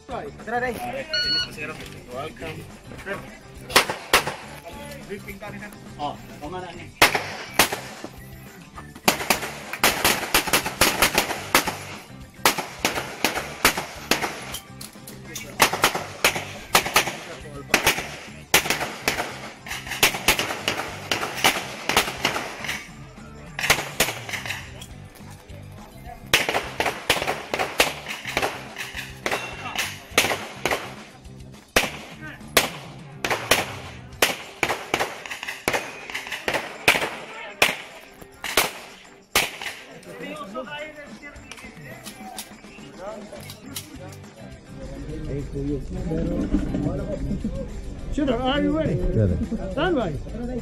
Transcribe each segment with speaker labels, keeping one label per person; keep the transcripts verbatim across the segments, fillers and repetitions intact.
Speaker 1: Tara dai. Welcome. Briefing tadi kan. Oh, kemana nih?
Speaker 2: Shooter, are you ready?
Speaker 3: Ready.
Speaker 2: Stand by.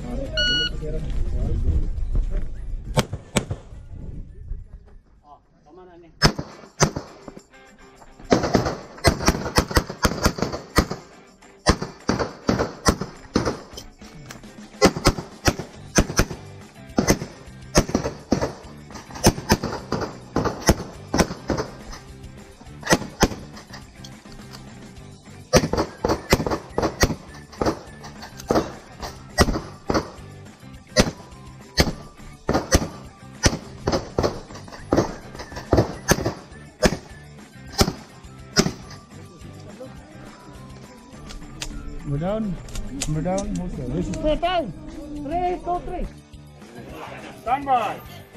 Speaker 2: Move down, move down, move down. This is straight down. Three, two, three. Stand by.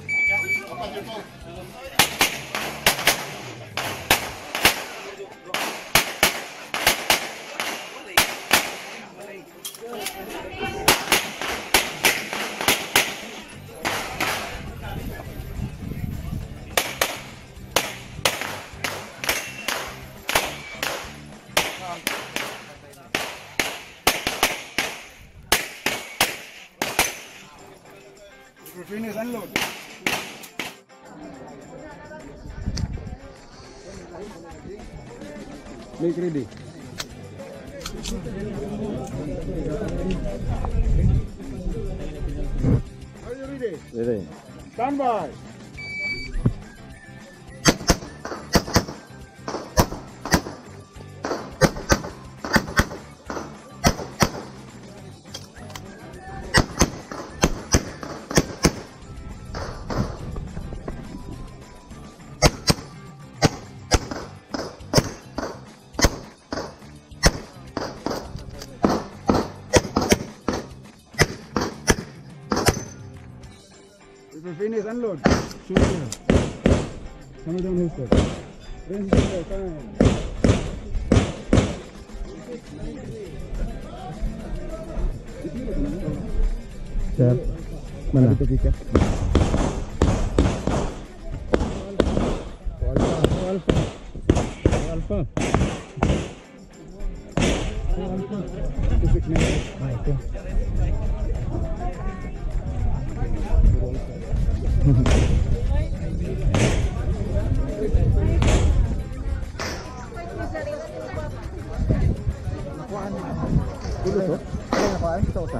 Speaker 2: Finish unload. Make ready. Are you ready?
Speaker 3: Ready.
Speaker 2: Stand by. Finish unload. Shoot here. Come down here, sir. Range the time.
Speaker 3: Siap. Mana? Alfa. Alfa. Alfa. Alfa. Ah, itu.
Speaker 1: Dulu tuh. Ada apaan? Kita usah.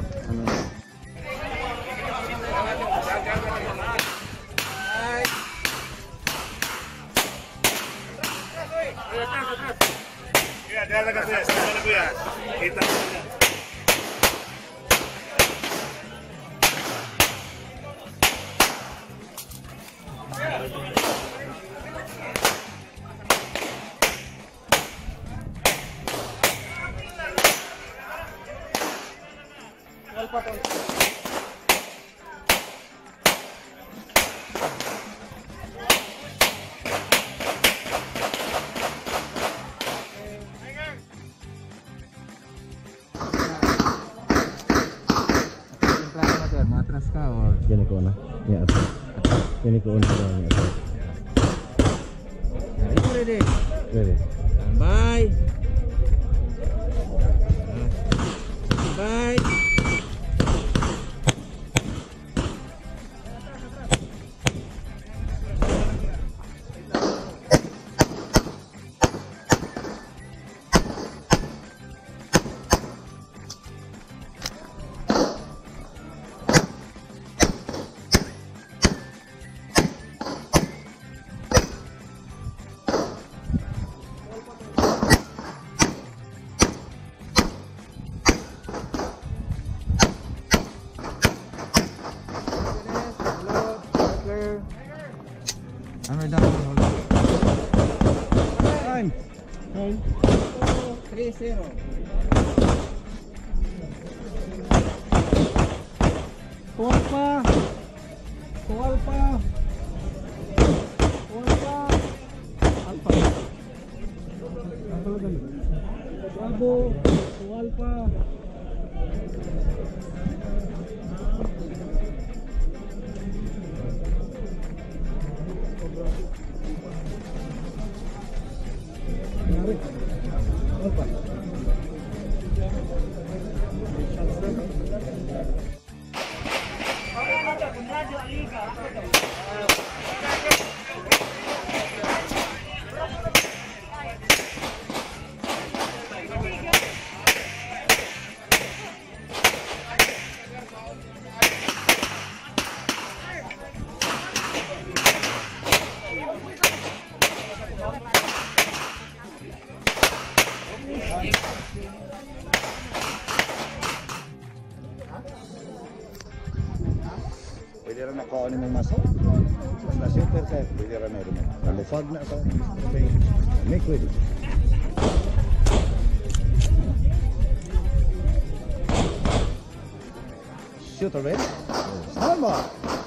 Speaker 4: Ya, dia ada kasih sama ya. Kita
Speaker 1: matras kau.
Speaker 3: Gini ko na. Ya. Gini ko na.
Speaker 1: Are you ready?
Speaker 3: Ready.
Speaker 1: Stand by. Stand by.
Speaker 2: Hammer down. Hold on. Time. Time.
Speaker 1: three zero.
Speaker 2: Kuwal pa. Kuwal pa. Kuwal pa. Alpha. Alpha lang. Bravo. Kuwal pa.
Speaker 5: Pwede rin ako ni mong maso. Basta super set, pwede rin na rin. Nalufag na ito. Make ready. Shoot already. Stand by.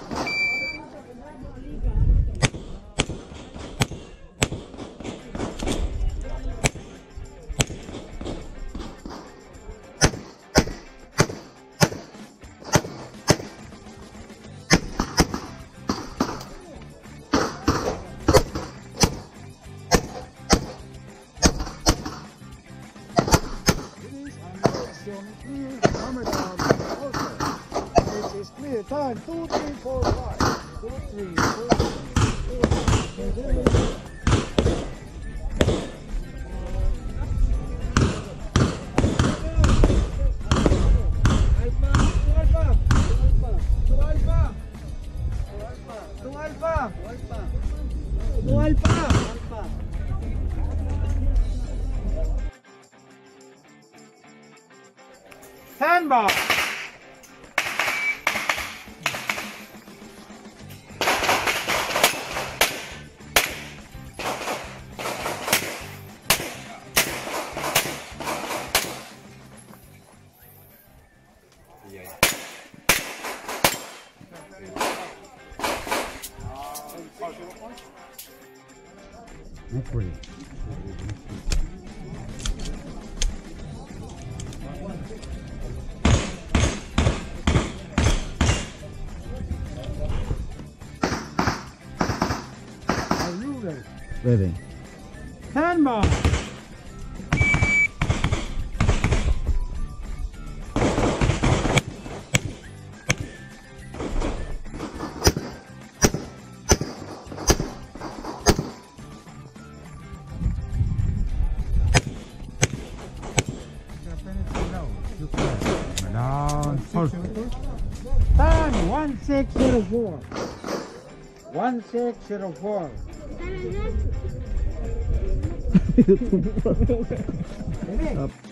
Speaker 5: Hammer down. Also, it is clear. Time two, three, four, five. Two, three, four, five. Two, three.
Speaker 2: Handball. That's pretty.
Speaker 3: Ready.
Speaker 2: Handball. Down. Time one six zero four. One six zero four.
Speaker 3: Up.